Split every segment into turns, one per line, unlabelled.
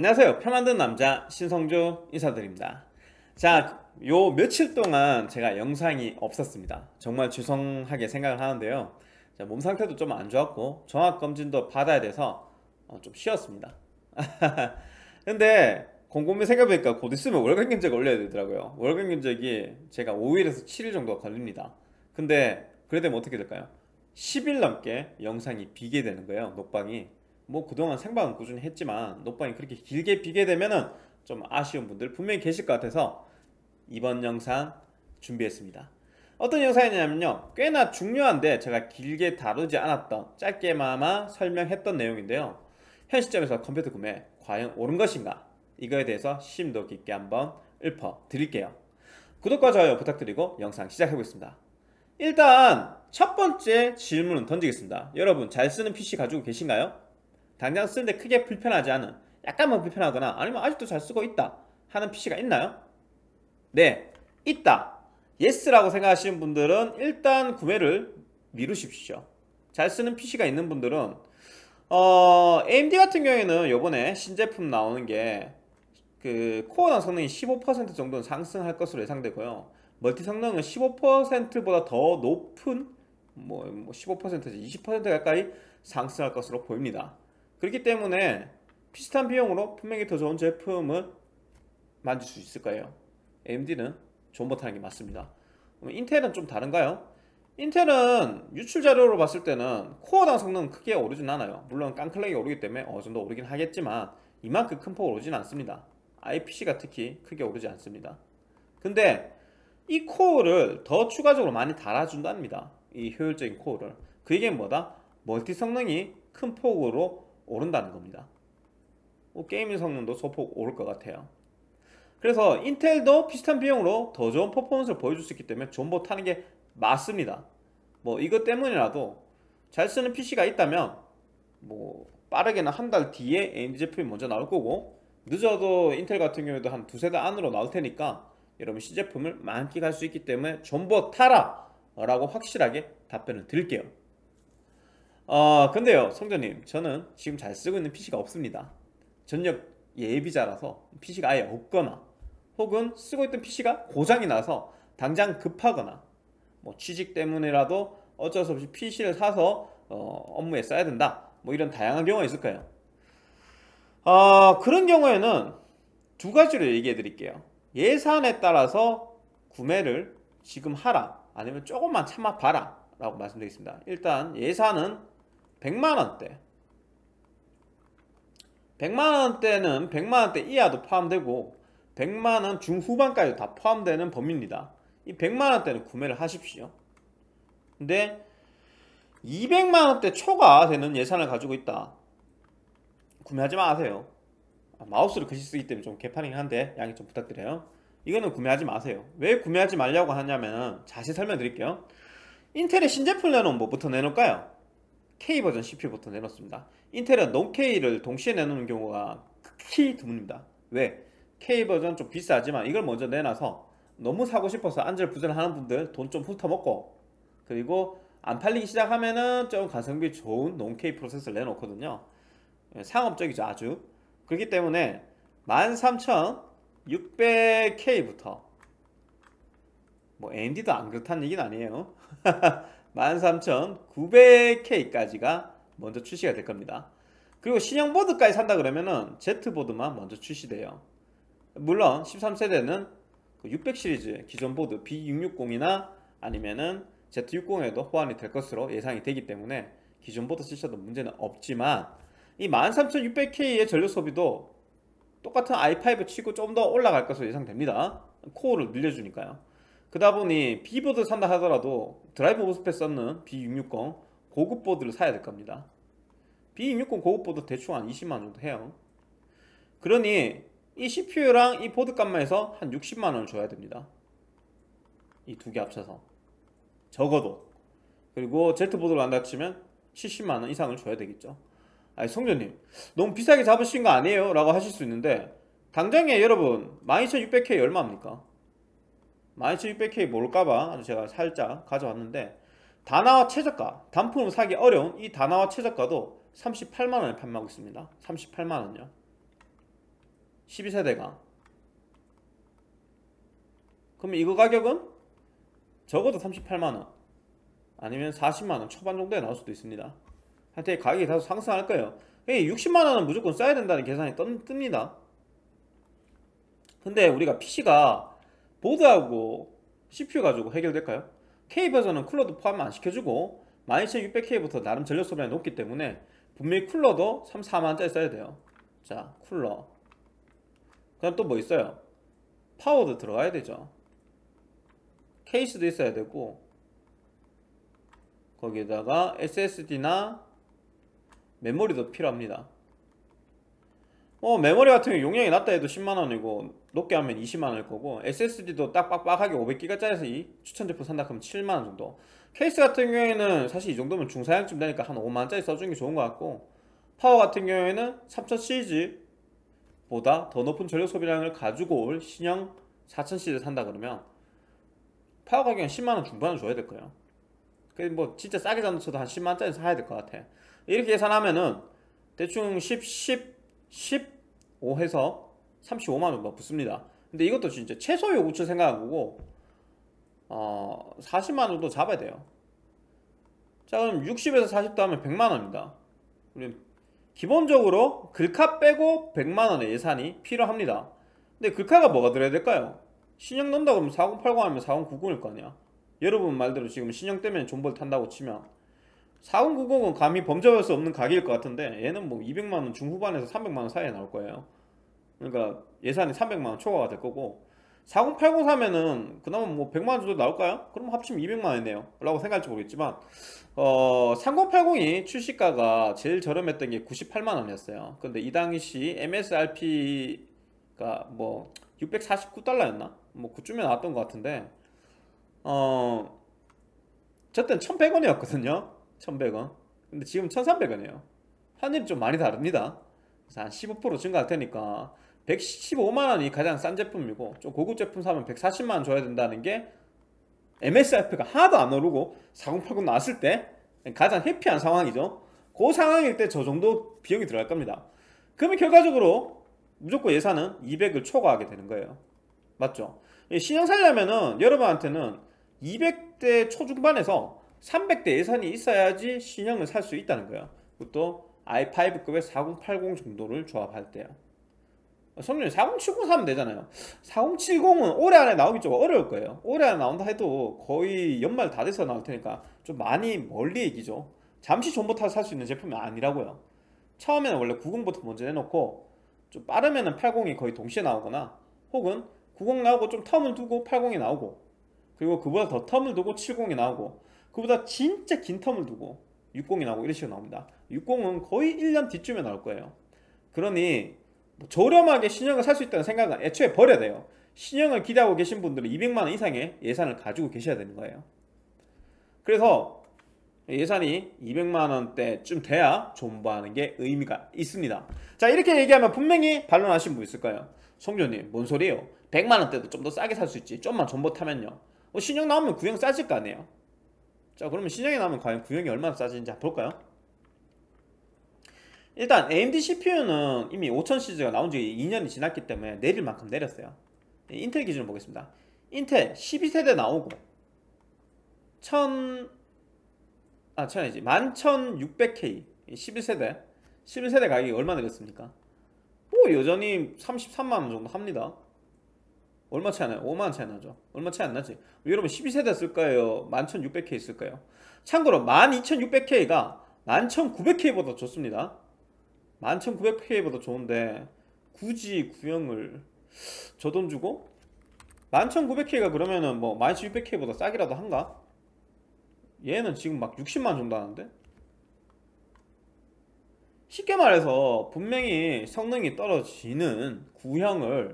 안녕하세요. 표 만드는 남자 신성주 인사드립니다. 자, 요 며칠 동안 제가 영상이 없었습니다. 정말 죄송하게 생각을 하는데요. 자, 몸 상태도 좀 안 좋았고 종합검진도 받아야 돼서 좀 쉬었습니다. 근데 곰곰이 생각해보니까 곧 있으면 월간 견적 올려야 되더라고요. 월간 견적이 제가 5일에서 7일 정도가 걸립니다. 근데 그래 되면 어떻게 될까요? 10일 넘게 영상이 비게 되는 거예요. 녹방이. 뭐 그동안 생방은 꾸준히 했지만 녹방이 그렇게 길게 비게 되면은 좀 아쉬운 분들 분명히 계실 것 같아서 이번 영상 준비했습니다. 어떤 영상이냐면요, 꽤나 중요한데 제가 길게 다루지 않았던, 짧게나마 설명했던 내용인데요. 현 시점에서 컴퓨터 구매 과연 옳은 것인가, 이거에 대해서 심도 깊게 한번 읊어 드릴게요. 구독과 좋아요 부탁드리고 영상 시작해보겠습니다. 일단 첫 번째 질문은 던지겠습니다. 여러분, 잘 쓰는 PC 가지고 계신가요? 당장 쓰는데 크게 불편하지 않은, 약간만 불편하거나 아니면 아직도 잘 쓰고 있다 하는 PC가 있나요? 네, 있다. 예스라고 생각하시는 분들은 일단 구매를 미루십시오. 잘 쓰는 PC가 있는 분들은 AMD 같은 경우에는 요번에 신제품 나오는 게 그 코어당 성능이 15% 정도는 상승할 것으로 예상되고요. 멀티 성능은 15%보다 더 높은, 뭐 15%에서 20% 가까이 상승할 것으로 보입니다. 그렇기 때문에 비슷한 비용으로 분명히 더 좋은 제품을 만들 수 있을 거예요. AMD는 좋은 버튼하는 게 맞습니다. 그럼 인텔은 좀 다른가요? 인텔은 유출 자료로 봤을 때는 코어당 성능은 크게 오르진 않아요. 물론 깡클렉이 오르기 때문에 어느 정도 오르긴 하겠지만 이만큼 큰 폭으로 오르진 않습니다. IPC가 특히 크게 오르지 않습니다. 근데 이 코어를 더 추가적으로 많이 달아준답니다. 이 효율적인 코어를. 그 얘기는 뭐다? 멀티 성능이 큰 폭으로 오른다는 겁니다. 게이밍 성능도 소폭 오를 것 같아요. 그래서 인텔도 비슷한 비용으로 더 좋은 퍼포먼스를 보여줄 수 있기 때문에 존버 타는 게 맞습니다. 뭐 이것 때문이라도 잘 쓰는 PC가 있다면 뭐 빠르게는 한 달 뒤에 AMD 제품이 먼저 나올 거고, 늦어도 인텔 같은 경우에도 한 두세 달 안으로 나올 테니까 여러분 신제품을 만끽할 수 있기 때문에 존버 타라 라고 확실하게 답변을 드릴게요. 근데요, 성전님, 저는 지금 잘 쓰고 있는 PC가 없습니다. 전력 예비자라서 PC가 아예 없거나, 혹은 쓰고 있던 PC가 고장이 나서 당장 급하거나, 뭐 취직 때문에라도 어쩔 수 없이 PC를 사서 업무에 써야 된다, 뭐 이런 다양한 경우가 있을 거예요. 그런 경우에는 두 가지로 얘기해 드릴게요. 예산에 따라서 구매를 지금 하라, 아니면 조금만 참아 봐라 라고 말씀드리겠습니다. 일단 예산은 100만원대, 100만원대는 100만원대 이하도 포함되고 100만원 중후반까지 다 포함되는 범위입니다. 이 100만원대는 구매를 하십시오. 근데 200만원대 초과 되는 예산을 가지고 있다, 구매하지 마세요. 마우스를 글씨 쓰기 때문에 좀 개판이긴 한데 양해 좀 부탁드려요. 이거는 구매하지 마세요. 왜 구매하지 말려고 하냐면 자세히 설명드릴게요. 인텔의 신제품 내놓으면 뭐부터 내놓을까요? K버전 CPU부터 내놓습니다. 인텔은 non-K를 동시에 내놓는 경우가 극히 드뭅니다. 왜? K버전 좀 비싸지만 이걸 먼저 내놔서 너무 사고 싶어서 안절부절 하는 분들 돈 좀 훑어먹고, 그리고 안 팔리기 시작하면은 좀 가성비 좋은 non-K 프로세서를 내놓거든요. 상업적이죠, 아주. 그렇기 때문에 13600K부터, 뭐 AMD도 안 그렇다는 얘기는 아니에요. 13900K까지가 먼저 출시가 될 겁니다. 그리고 신형 보드까지 산다 그러면은 Z보드만 먼저 출시돼요. 물론 13세대는 600 시리즈 기존 보드 B660이나 아니면은 Z60에도 호환이 될 것으로 예상이 되기 때문에 기존 보드 쓰셔도 문제는 없지만, 이 13600K의 전력 소비도 똑같은 i5 치고 좀 더 올라갈 것으로 예상됩니다. 코어를 늘려주니까요. 그러다 보니 B보드 산다 하더라도 드라이버 모스펫 썼는 B660 고급 보드를 사야 될 겁니다. B660 고급 보드 대충 한 20만원 정도 해요. 그러니 이 CPU랑 이 보드 값만 해서 한 60만원을 줘야 됩니다. 이 두 개 합쳐서 적어도. 그리고 Z보드로 한다 치면 70만원 이상을 줘야 되겠죠. 아니 성전님, 너무 비싸게 잡으신 거 아니에요? 라고 하실 수 있는데, 당장에 여러분 12600K 얼마입니까? 12600K 모를까봐 제가 살짝 가져왔는데, 다나와 최저가, 단품을 사기 어려운 이 다나와 최저가도 38만원에 판매하고 있습니다. 38만원요. 12세대가. 그럼 이거 가격은 적어도 38만원 아니면 40만원 초반 정도에 나올 수도 있습니다. 하여튼 가격이 다소 상승할 거예요. 60만원은 무조건 써야 된다는 계산이 뜹니다. 근데 우리가 PC가 보드하고 CPU 가지고 해결될까요? K버전은 쿨러도 포함 안 시켜주고 12600K부터 나름 전력 소비량이 높기 때문에 분명히 쿨러도 3, 4만원짜리 써야 돼요. 자, 쿨러. 그다음 또 뭐 있어요? 파워도 들어가야 되죠. 케이스도 있어야 되고, 거기에다가 SSD나 메모리도 필요합니다. 메모리 같은 경우 용량이 낮다 해도 10만원이고 높게 하면 20만원일 거고, SSD도 딱 빡빡하게 500기가짜리 추천 제품 산다 그러면 7만원 정도. 케이스 같은 경우에는 사실 이 정도면 중사양쯤 되니까 한 5만원짜리 써주는 게 좋은 것 같고, 파워 같은 경우에는 3000 시리즈보다 더 높은 전력 소비량을 가지고 올 신형 4000 시리즈 산다 그러면 파워 가격은 10만원 중반은 줘야 될 거예요. 뭐 진짜 싸게 잡는 한 10만원짜리 사야 될 것 같아. 이렇게 계산하면은 대충 15 해서 35만원 정도 붙습니다. 근데 이것도 진짜 최소 요구치 생각한 거고 40만원 정도 잡아야 돼요. 자, 그럼 60에서 40도 하면 100만원입니다. 기본적으로 글카 빼고 100만원의 예산이 필요합니다. 근데 글카가 뭐가 들어야 될까요? 신형 넣는다 그러면 4080 하면 4090일 거 아니야. 여러분 말대로 지금 신형 때문에 존버를 탄다고 치면 4090은 감히 범접할 수 없는 가격일 것 같은데, 얘는 뭐 200만원 중후반에서 300만원 사이에 나올 거예요. 그러니까 예산이 300만원 초과가 될 거고, 4080 사면은 그나마 뭐 100만원 정도 나올까요? 그럼 합치면 200만원이네요 라고 생각할지 모르겠지만 3080이 출시가가 제일 저렴했던 게 98만원이었어요 근데 이 당시 MSRP가 뭐 649달러였나? 뭐 그쯤에 나왔던 것 같은데 저땐 1100원이었거든요 1100원. 근데 지금 1300원이에요 환율이 좀 많이 다릅니다. 그래서 한 15% 증가할 테니까 115만원이 가장 싼 제품이고, 좀 고급 제품 사면 140만원 줘야 된다는 게 MSRP가 하나도 안 오르고 4080 나왔을 때 가장 해피한 상황이죠. 그 상황일 때 저 정도 비용이 들어갈 겁니다. 그러면 결과적으로 무조건 예산은 200을 초과하게 되는 거예요. 맞죠? 신형 살려면은 여러분한테는 200대 초중반에서 300대 예산이 있어야지 신형을 살 수 있다는 거예요. 그것도 i5급의 4080 정도를 조합할 때요. 성준이 4070 사면 되잖아요. 4070은 올해 안에 나오기 좀 어려울 거예요. 올해 안에 나온다 해도 거의 연말 다 돼서 나올 테니까 좀 많이 멀리 얘기죠. 잠시 존버 타서 살 수 있는 제품이 아니라고요. 처음에는 원래 90부터 먼저 내놓고 좀 빠르면은 80이 거의 동시에 나오거나, 혹은 90 나오고 좀 텀을 두고 80이 나오고, 그리고 그보다 더 텀을 두고 70이 나오고, 그보다 진짜 긴 텀을 두고 60이 나오고, 이런 식으로 나옵니다. 60은 거의 1년 뒤쯤에 나올 거예요. 그러니 저렴하게 신형을 살 수 있다는 생각은 애초에 버려야 돼요. 신형을 기대하고 계신 분들은 200만원 이상의 예산을 가지고 계셔야 되는 거예요. 그래서 예산이 200만원대쯤 돼야 존버하는 게 의미가 있습니다. 자, 이렇게 얘기하면 분명히 반론하신 분 있을 거예요. 송조님 뭔 소리예요? 100만원대도 좀 더 싸게 살 수 있지, 좀만 존버 타면요. 신형 나오면 구형 싸질 거 아니에요. 자, 그러면 신형이 나오면 과연 구형이 얼마나 싸지는지 한번 볼까요? 일단 AMD CPU는 이미 5000 시리즈가 나온 지 2년이 지났기 때문에 내릴 만큼 내렸어요. 인텔 기준으로 보겠습니다. 인텔 12세대 나오고 11600K 11세대 가격이 얼마 내렸습니까? 뭐 여전히 33만원 정도 합니다. 얼마 차이 나요? 5만원 차이 나죠. 얼마 차이 안 나지? 여러분 12세대 쓸까요? 11600K 쓸까요? 참고로 12600K가 11900K보다 좋습니다. 11900K보다 좋은데 굳이 구형을 저 돈 주고 11900K가 그러면은 뭐 11600K보다 싸기라도 한가? 얘는 지금 막 60만원 정도 하는데? 쉽게 말해서 분명히 성능이 떨어지는 구형을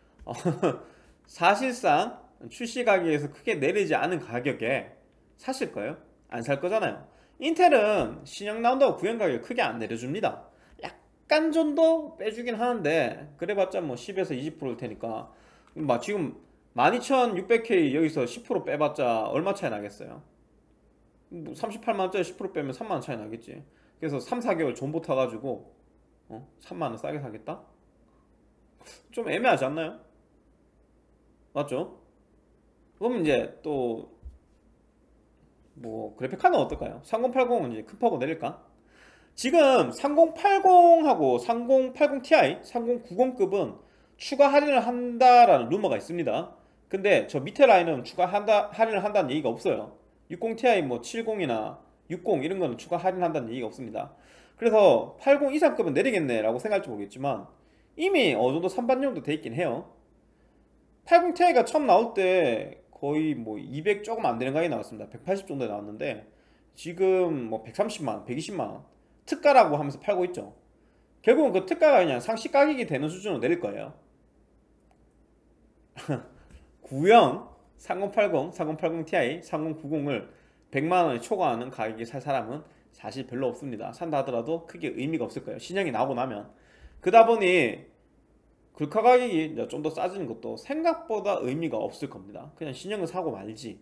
사실상 출시 가격에서 크게 내리지 않은 가격에 사실 거예요? 안 살 거잖아요. 인텔은 신형 나온다고 구형 가격 크게 안 내려줍니다. 약간 정도 빼주긴 하는데 그래봤자 뭐 10에서 20%일 테니까 막 지금 12600K 여기서 10% 빼봤자 얼마 차이 나겠어요? 38만원짜리 10% 빼면 3만원 차이 나겠지. 그래서 3, 4개월 존버 타가지고 3만원 싸게 사겠다? 좀 애매하지 않나요? 맞죠? 그럼 이제 또 뭐 그래픽 카드는 어떨까요? 3080은 이제 급하고 내릴까? 지금 3080하고 3080 Ti, 3090급은 추가 할인을 한다라는 루머가 있습니다. 근데 저 밑에 라인은 할인을 한다는 얘기가 없어요. 60 Ti 뭐 70이나 60 이런 거는 추가 할인한다는 얘기가 없습니다. 그래서 80 이상급은 내리겠네 라고 생각할지 모르겠지만 이미 어느 정도 선반영도 돼 있긴 해요. 80 Ti가 처음 나올 때 거의 뭐 200 조금 안 되는 가격이 나왔습니다. 180 정도에 나왔는데 지금 뭐 130만원, 120만원 특가라고 하면서 팔고 있죠. 결국은 그 특가가 그냥 상시 가격이 되는 수준으로 내릴 거예요. 구형 3080, 3080 Ti, 3090을 100만원에 초과하는 가격에 살 사람은 사실 별로 없습니다. 산다 하더라도 크게 의미가 없을 거예요. 신형이 나오고 나면. 그러다 보니 글카 가격이 좀 더 싸지는 것도 생각보다 의미가 없을 겁니다. 그냥 신형을 사고 말지.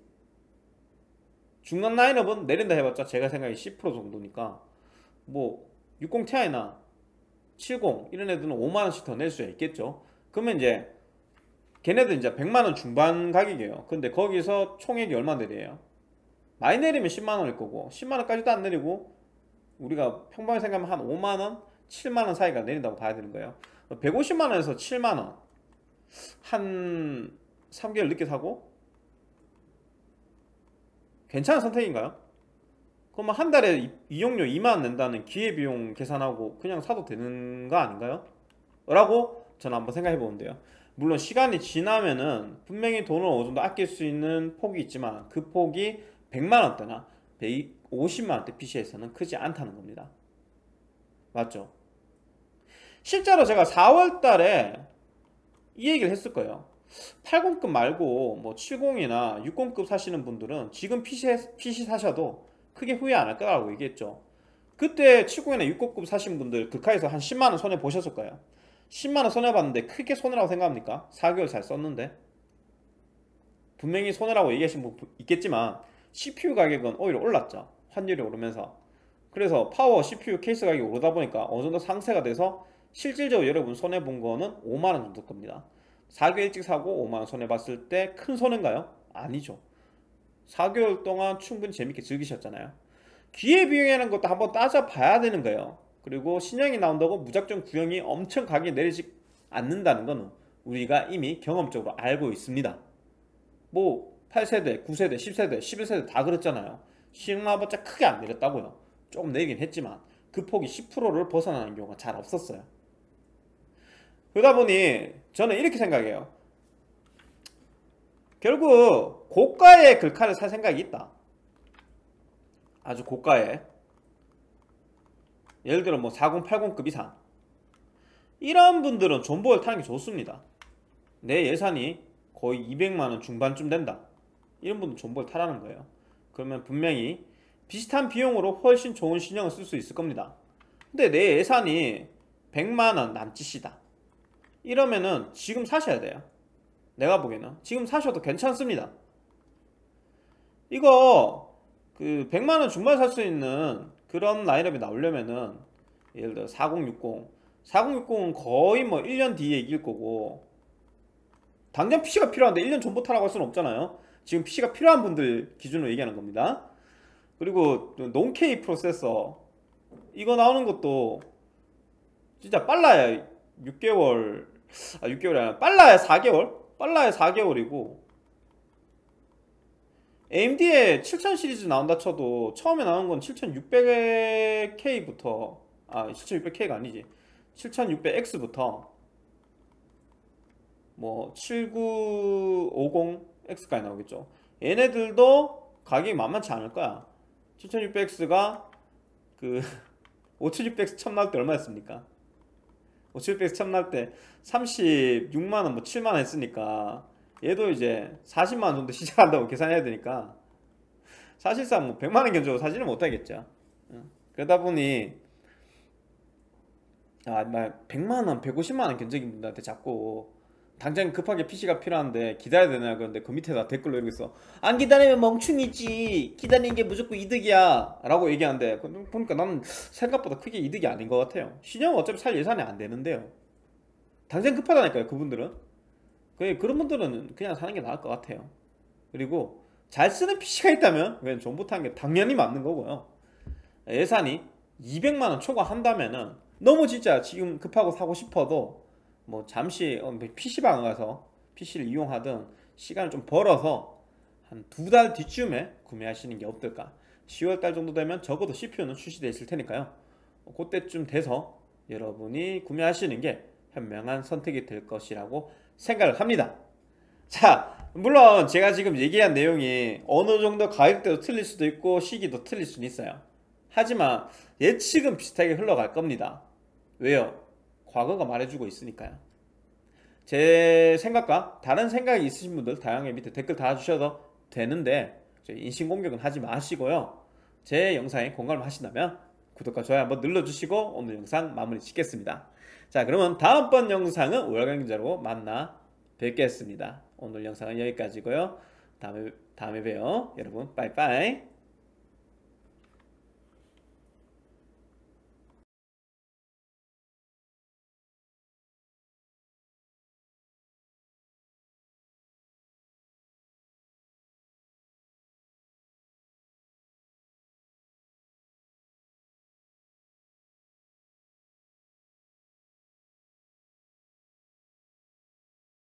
중간 라인업은 내린다 해봤자 제가 생각에 10% 정도니까 뭐 60 Ti나 70 이런 애들은 5만원씩 더 낼 수 있겠죠. 그러면 이제 걔네들 이제 100만원 중반 가격이에요. 근데 거기서 총액이 얼마 내려요? 많이 내리면 10만원일 거고 10만원까지도 안 내리고 우리가 평범하게 생각하면 한 5만원, 7만원 사이가 내린다고 봐야 되는 거예요. 150만원에서 7만원 한 3개월 늦게 사고 괜찮은 선택인가요? 그러면 한 달에 이용료 2만원 낸다는 기회비용 계산하고 그냥 사도 되는 거 아닌가요? 라고 저는 한번 생각해 보는데요. 물론 시간이 지나면은 분명히 돈을 어느 정도 아낄 수 있는 폭이 있지만 그 폭이 100만원대나 150만원대 PC에서는 크지 않다는 겁니다. 맞죠? 실제로 제가 4월달에 이 얘기를 했을 거예요. 80급 말고 뭐 70이나 60급 사시는 분들은 지금 PC 사셔도 크게 후회 안 할 거라고 얘기했죠. 그때 70이나 60급 사신 분들 극하에서 한 10만원 손해 보셨을 거예요. 10만원 손해 봤는데 크게 손해라고 생각합니까? 4개월 잘 썼는데. 분명히 손해라고 얘기하신 분 있겠지만 CPU 가격은 오히려 올랐죠. 환율이 오르면서. 그래서 파워 CPU 케이스 가격이 오르다 보니까 어느 정도 상쇄가 돼서 실질적으로 여러분 손해본 거는 5만원 정도 겁니다. 4개월 일찍 사고 5만원 손해봤을 때 큰 손해인가요? 아니죠. 4개월 동안 충분히 재밌게 즐기셨잖아요. 기회비용이라는 것도 한번 따져봐야 되는 거예요. 그리고 신형이 나온다고 무작정 구형이 엄청 가격이 내리지 않는다는 건 우리가 이미 경험적으로 알고 있습니다. 뭐 8세대, 9세대, 10세대, 11세대 다 그랬잖아요. 신형 나와봤자 크게 안 내렸다고요. 조금 내리긴 했지만 그 폭이 10%를 벗어나는 경우가 잘 없었어요. 그러다 보니 저는 이렇게 생각해요. 결국 고가의 글카를 살 생각이 있다. 아주 고가의 예를 들어 뭐 4080급 이상 이런 분들은 존버를 타는 게 좋습니다. 내 예산이 거의 200만원 중반쯤 된다. 이런 분들은 존버를 타라는 거예요. 그러면 분명히 비슷한 비용으로 훨씬 좋은 신형을 쓸 수 있을 겁니다. 근데 내 예산이 100만원 남짓이다. 이러면은 지금 사셔야 돼요. 내가 보기에는 지금 사셔도 괜찮습니다. 이거 그 100만원 중반 살 수 있는 그런 라인업이 나오려면은 예를 들어 4060은 거의 뭐 1년 뒤에 이길 거고 당장 PC가 필요한데 1년 전부 타라고 할 수는 없잖아요. 지금 PC가 필요한 분들 기준으로 얘기하는 겁니다. 그리고 논K 프로세서 이거 나오는 것도 진짜 빨라야 6개월 6개월이 아니라 빨라야 4개월? 빨라야 4개월이고 AMD의 7000 시리즈 나온다 쳐도 처음에 나온 건 7600K부터 7600K가 아니지 7600X부터 뭐 7950X까지 나오겠죠. 얘네들도 가격이 만만치 않을 거야. 7600X가 그 5600X 처음 나올 때 얼마였습니까? 5600X 처음 나올 때 36만원 뭐 7만원 했으니까 얘도 이제 40만원 정도 시작한다고 계산해야 되니까 사실상 뭐 100만원 견적으로 사지는 못하겠죠. 그러다 보니 100만원 150만원 견적인 분들한테 자꾸 당장 급하게 PC가 필요한데 기다려야 되나 그런데 그 밑에다 댓글로 이러고 있어. 안 기다리면 멍충이지. 기다리는 게 무조건 이득이야 라고 얘기하는데 보니까 나는 생각보다 크게 이득이 아닌 것 같아요. 신형은 어차피 살 예산이 안 되는데요. 당장 급하다니까요, 그분들은. 그런 분들은 그냥 사는 게 나을 것 같아요. 그리고 잘 쓰는 PC가 있다면 그냥 존버타는 게 당연히 맞는 거고요. 예산이 200만 원 초과한다면은 너무 진짜 지금 급하고 사고 싶어도 뭐 잠시 PC방에 가서 PC를 이용하든 시간을 좀 벌어서 한 2달 뒤쯤에 구매하시는 게 어떨까. 10월 달 정도 되면 적어도 CPU는 출시되어 있을 테니까요. 그때쯤 돼서 여러분이 구매하시는 게 현명한 선택이 될 것이라고 생각을 합니다. 자, 물론 제가 지금 얘기한 내용이 어느 정도 가격대도 틀릴 수도 있고 시기도 틀릴 수는 있어요. 하지만 예측은 비슷하게 흘러갈 겁니다. 왜요? 과거가 말해주고 있으니까요. 제 생각과 다른 생각이 있으신 분들 다양하게 밑에 댓글 달아주셔도 되는데 인신공격은 하지 마시고요. 제 영상에 공감을 하신다면 구독과 좋아요 한번 눌러주시고 오늘 영상 마무리 짓겠습니다. 자, 그러면 다음번 영상은 월간경제로 만나 뵙겠습니다. 오늘 영상은 여기까지고요. 다음에 봬요. 여러분 빠이빠이.